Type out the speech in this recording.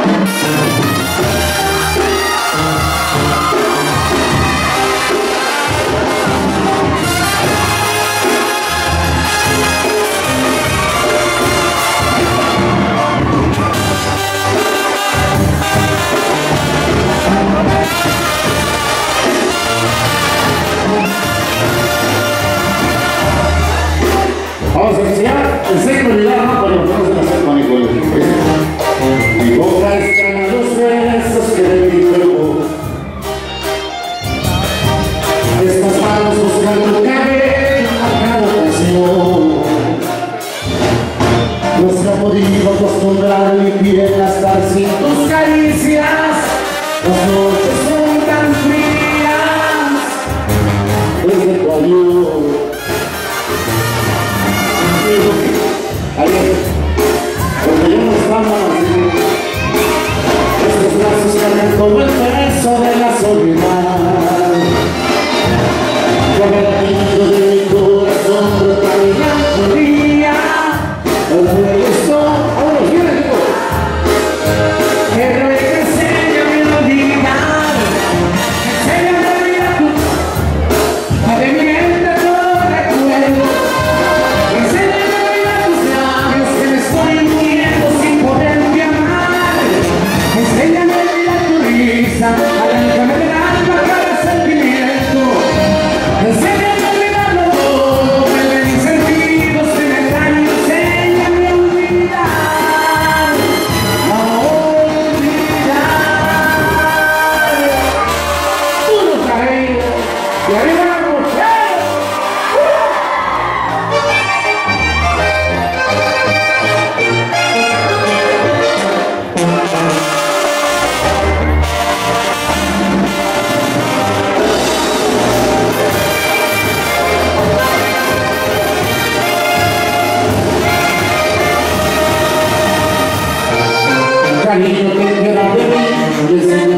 Vamos a enseñar el seguridad, ¿no? Pero vamos a hacer con el mi boca están a los besos que de mi cuerpo. Estas manos buscando cabello a cada ocasión. No se ha podido acostumbrar mi piel a estar sin tus caricias. Las noches son tan frías desde tu adiós. Ayer, porque yo no estaba así, esos brazos cargan como el peso de la soledad. Con el latido de mi corazón brota mi melancolía. El regreso, ahora viene digo, que regrese a mi olvidar. Enséñame a mirar tú, a de mi mente todo recuerdo. Arráncame del alma cada sentimiento. Enséñame a olvidarlo todo. Me ven sentidos que me daño. Enséñame a olvidar. A olvidar. Uno traído y arriba la mujer. Cariño que queda de mí,